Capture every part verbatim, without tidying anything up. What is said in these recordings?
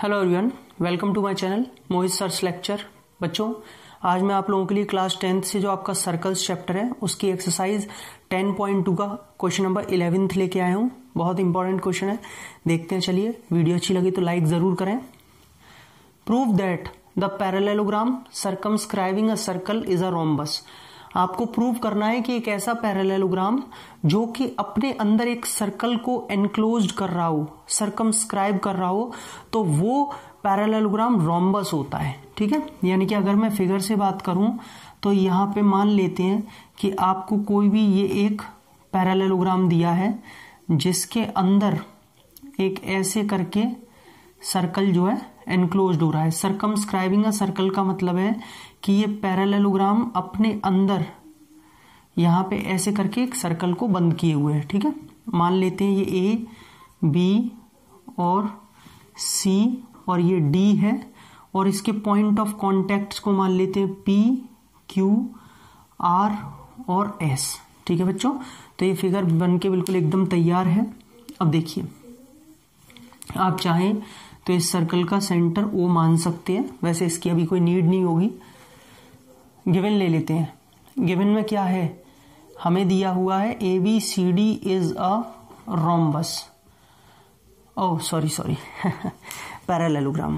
Hello everyone, welcome to my channel Mohit search lecture. बच्चों, आज मैं आप लोगों के लिए क्लास टेंथ से जो आपका सर्कल्स चैप्टर है उसकी एक्सरसाइज टेन पॉइंट टू का क्वेश्चन नंबर इलेवेंथ लेके आया हूँ। बहुत इंपॉर्टेंट क्वेश्चन है, देखते हैं। चलिए, वीडियो अच्छी लगी तो लाइक जरूर करें। Prove that the parallelogram circumscribing a circle is a rhombus. आपको प्रूव करना है कि एक ऐसा पैरेललोग्राम जो कि अपने अंदर एक सर्कल को एनक्लोज्ड कर रहा हो, सर्कमस्क्राइब कर रहा हो, तो वो पैरेललोग्राम रोम्बस होता है। ठीक है, यानी कि अगर मैं फिगर से बात करूं तो यहां पे मान लेते हैं कि आपको कोई भी ये एक पैरेललोग्राम दिया है जिसके अंदर एक ऐसे करके सर्कल जो है एनक्लोज्ड हो रहा है। सर्कमस्क्राइबिंग अ सर्कल का मतलब है कि ये पैरेललोग्राम अपने अंदर यहां पे ऐसे करके एक सर्कल को बंद किए हुए है। ठीक है, मान लेते हैं ये ए, बी और सी और ये डी है, और इसके पॉइंट ऑफ कॉन्टेक्ट को मान लेते हैं पी, क्यू, आर और एस। ठीक है बच्चों, तो ये फिगर बन के बिल्कुल एकदम तैयार है। अब देखिए, आप चाहें तो इस सर्कल का सेंटर ओ मान सकते हैं, वैसे इसकी अभी कोई नीड नहीं होगी। गिवन ले लेते हैं। गिवन में क्या है, हमें दिया हुआ है A B C D is a rhombus. Oh sorry sorry parallelogram.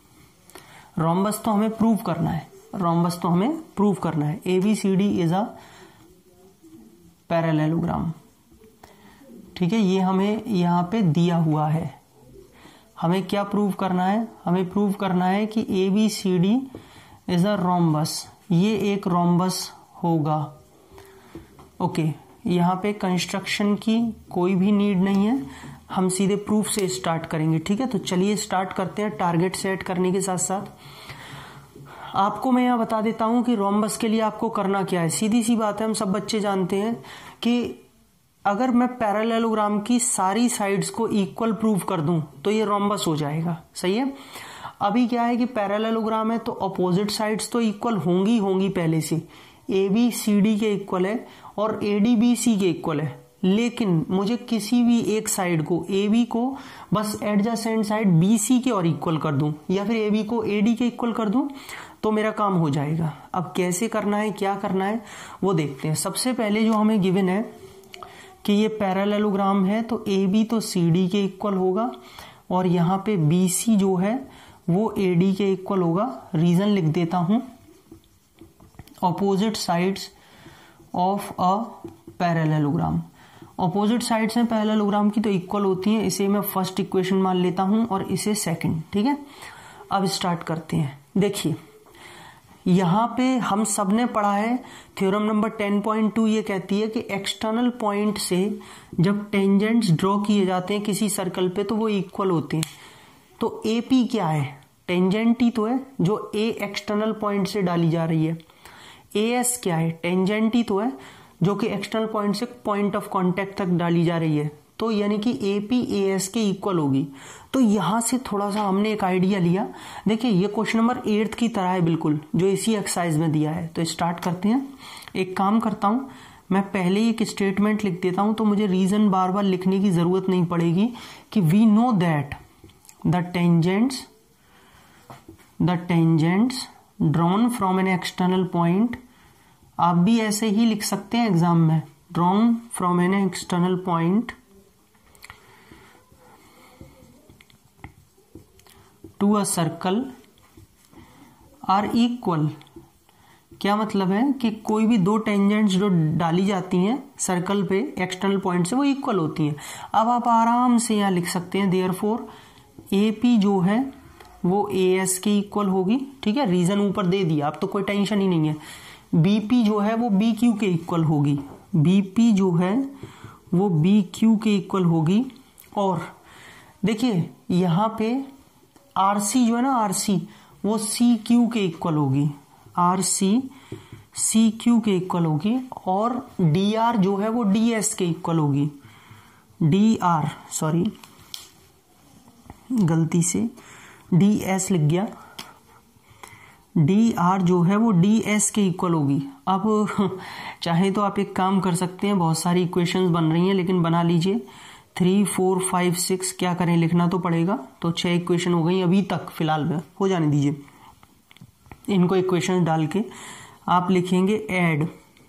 Rhombus तो हमें प्रूव करना है, रोम्बस तो हमें प्रूव करना है। A B C D is a parallelogram. ठीक है, ये हमें यहां पे दिया हुआ है। हमें क्या प्रूव करना है, हमें प्रूव करना है कि A B C D is a rhombus, ये एक रोम्बस होगा। ओके, यहाँ पे कंस्ट्रक्शन की कोई भी नीड नहीं है, हम सीधे प्रूफ से स्टार्ट करेंगे। ठीक है, तो चलिए स्टार्ट करते हैं। टारगेट सेट करने के साथ साथ आपको मैं यहाँ बता देता हूं कि रोम्बस के लिए आपको करना क्या है। सीधी सी बात है, हम सब बच्चे जानते हैं कि अगर मैं पैरेललोग्राम की सारी साइड्स को इक्वल प्रूव कर दूं तो ये रोम्बस हो जाएगा। सही है। अभी क्या है कि पैरेललोग्राम है तो अपोजिट साइड्स तो इक्वल होंगी होंगी पहले से। ए बी सी डी के इक्वल है और ए डी बी सी के इक्वल है, लेकिन मुझे किसी भी एक साइड को, ए बी को बस एडजेसेंट साइड बी सी के और इक्वल कर दूं, या फिर ए बी को ए डी के इक्वल कर दूं तो मेरा काम हो जाएगा। अब कैसे करना है, क्या करना है, वो देखते हैं। सबसे पहले जो हमें गिवन है कि ये पैरेललोग्राम है तो ए बी तो सी डी के इक्वल होगा, और यहाँ पे बी सी जो है वो ए डी के इक्वल होगा। रीजन लिख देता हूं, opposite sides of a parallelogram. Opposite sides हैं पैरेललोग्राम की तो इक्वल होती हैं। इसे मैं फर्स्ट इक्वेशन मान लेता हूं और इसे सेकंड। ठीक है, अब स्टार्ट करते हैं। देखिए, यहां पे हम सब ने पढ़ा है theorem number ten point two, ये कहती है कि एक्सटर्नल पॉइंट से जब टेंजेंट्स ड्रॉ किए जाते हैं किसी सर्कल पे तो वो इक्वल होते हैं। तो ए पी क्या है, टेंजेंट ही तो है जो ए एक्सटर्नल पॉइंट से डाली जा रही है। ए एस क्या है, टेंजेंट ही तो है जो कि एक्सटर्नल पॉइंट से पॉइंट ऑफ कांटेक्ट तक डाली जा रही है। तो यानी कि ए पी ए एस के इक्वल होगी। तो यहां से थोड़ा सा हमने एक आइडिया लिया। देखिए, ये क्वेश्चन नंबर एट्थ की तरह है बिल्कुल, जो इसी एक्सरसाइज में दिया है। तो स्टार्ट करते हैं। एक काम करता हूं, मैं पहले ही एक स्टेटमेंट लिख देता हूं तो मुझे रीजन बार बार लिखने की जरूरत नहीं पड़ेगी कि we know that the tangents the tangents drawn from an external point. आप भी ऐसे ही लिख सकते हैं एग्जाम में, drawn from an external point to a circle are equal. क्या मतलब है कि कोई भी दो टेंजेंट्स जो डाली जाती हैं सर्कल पे एक्सटर्नल पॉइंट से वो इक्वल होती हैं। अब आप आराम से यहां लिख सकते हैं देयरफॉर ए पी जो है वो ए एस के इक्वल होगी। ठीक है, रीजन ऊपर दे दिया, अब तो कोई टेंशन ही नहीं है। बी पी जो है वो बी क्यू के इक्वल होगी, बी पी जो है वो बी क्यू के इक्वल होगी। और देखिए यहां पे आर सी जो है ना, आर सी वो सी क्यू के इक्वल होगी, आर सी सी क्यू के इक्वल होगी। और डी आर जो है वो डी एस के इक्वल होगी, डी आर सॉरी गलती से डी एस लिख गया, डी आर जो है वो डी एस के इक्वल होगी। अब चाहे तो आप एक काम कर सकते हैं, बहुत सारी इक्वेशंस बन रही हैं लेकिन बना लीजिए थ्री फोर फाइव सिक्स क्या करें, लिखना तो पड़ेगा। तो छह इक्वेशन हो गई अभी तक, फिलहाल में हो जाने दीजिए। इनको इक्वेशन डाल के आप लिखेंगे add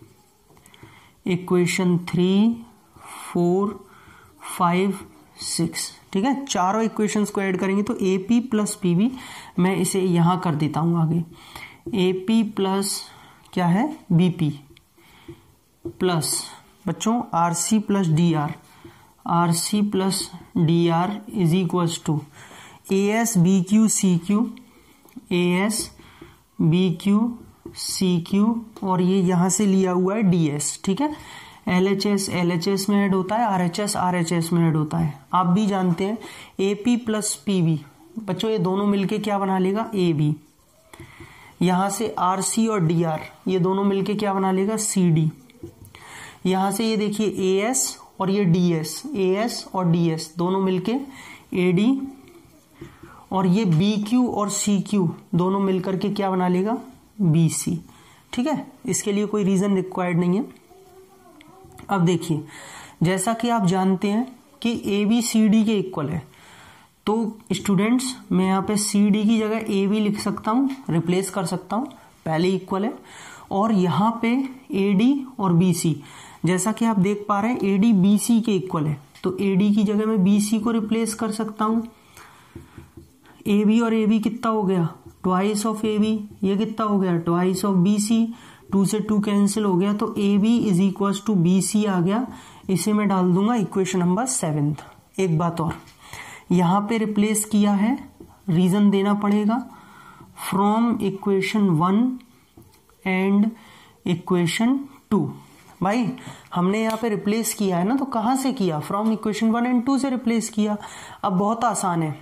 equation three four five six, ठीक है। चारों इक्वेशंस को ऐड करेंगे तो A P plus P B, मैं इसे यहां कर देता हूं आगे, ए पी प्लस क्या है बी पी प्लस बच्चों R C plus D R, R C plus D R is equals to A S B Q C Q, A S B Q C Q, और ये यहां से लिया हुआ है डी एस, ठीक है। L H S L H S में ऐड होता है, R H S R H S में ऐड होता है। आप भी जानते हैं A P plus P B, बच्चों ये दोनों मिलके क्या बना लेगा ए बी, यहां से आर सी और डी आर ये दोनों मिलके क्या बना लेगा सी डी, यहां से ये देखिए ए एस और ये डी एस, ए एस और डी एस दोनों मिलके ए डी, और ये बी क्यू और सी क्यू दोनों मिलकर के क्या बना लेगा बी सी, ठीक है। इसके लिए कोई रीजन रिक्वायर्ड नहीं है। अब देखिए जैसा कि आप जानते हैं कि ए बी सी डी के इक्वल है, तो स्टूडेंट्स मैं यहाँ पे सी डी की जगह ए बी लिख सकता हूँ, रिप्लेस कर सकता हूँ, पहले इक्वल है। और यहाँ पे ए डी और बी सी, जैसा कि आप देख पा रहे हैं ए डी बी सी के इक्वल है, तो ए डी की जगह मैं बी सी को रिप्लेस कर सकता हूँ। ए बी और ए बी कितना हो गया ट्वाइस ऑफ ए बी, ये कितना हो गया twice of B C, two से टू कैंसिल हो गया, तो A B is equal to B C आ गया। इसे मैं डाल दूंगा इक्वेशन नंबर सेवेंथ। एक बात और, यहां पे रिप्लेस किया है, रीजन देना पड़ेगा, from equation one and equation two. भाई हमने यहाँ पे रिप्लेस किया है ना, तो कहां से किया, from equation one and two से रिप्लेस किया। अब बहुत आसान है,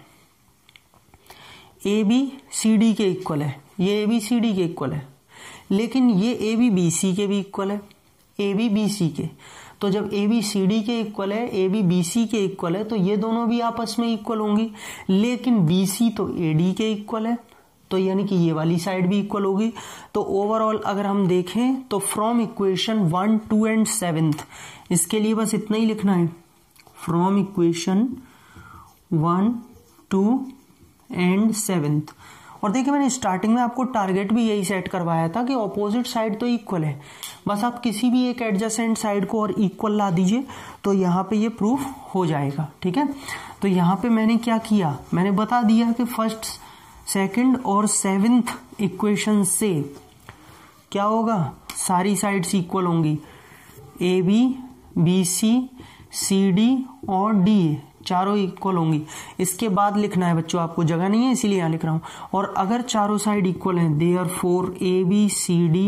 ए बी सी डी के इक्वल है, ये ए बी सी डी के इक्वल है, लेकिन ये ए बी बी सी के भी इक्वल है, ए बी बी सी के। तो जब ए बी सी डी के इक्वल है, ए बी बी सी के इक्वल है, तो ये दोनों भी आपस में इक्वल होंगी, लेकिन बी सी तो ए डी के इक्वल है, तो यानी कि ये वाली साइड भी इक्वल होगी। तो ओवरऑल अगर हम देखें तो from equation one two and seventh, इसके लिए बस इतना ही लिखना है, from equation one two and seventh. और देखिए मैंने स्टार्टिंग में आपको टारगेट भी यही सेट करवाया था कि ऑपोजिट साइड तो इक्वल है, बस आप किसी भी एक एडजेसेंट साइड को और इक्वल ला दीजिए तो यहाँ पे ये प्रूफ हो जाएगा, ठीक है। तो यहाँ पे मैंने क्या किया, मैंने बता दिया कि फर्स्ट सेकंड और सेवेंथ इक्वेशन से क्या होगा, सारी साइड्स इक्वल होंगी, A B B C C D और डी चारों इक्वल होंगी। इसके बाद लिखना है बच्चों, आपको जगह नहीं है इसीलिए यहां लिख रहा हूं। और अगर चारों साइड इक्वल हैं, therefore A B C D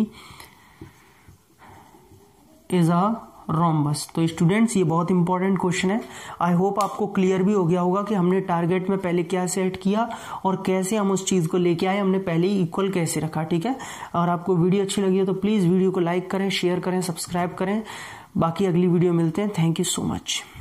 is a rhombus. तो स्टूडेंट्स ये बहुत इंपॉर्टेंट क्वेश्चन है। आई होप आपको क्लियर भी हो गया होगा कि हमने टारगेट में पहले क्या सेट किया और कैसे हम उस चीज को लेके आए, हमने पहले ही इक्वल कैसे रखा, ठीक है। और आपको वीडियो अच्छी लगी है तो प्लीज वीडियो को लाइक करें, शेयर करें, सब्सक्राइब करें। बाकी अगली वीडियो मिलते हैं। Thank you so much.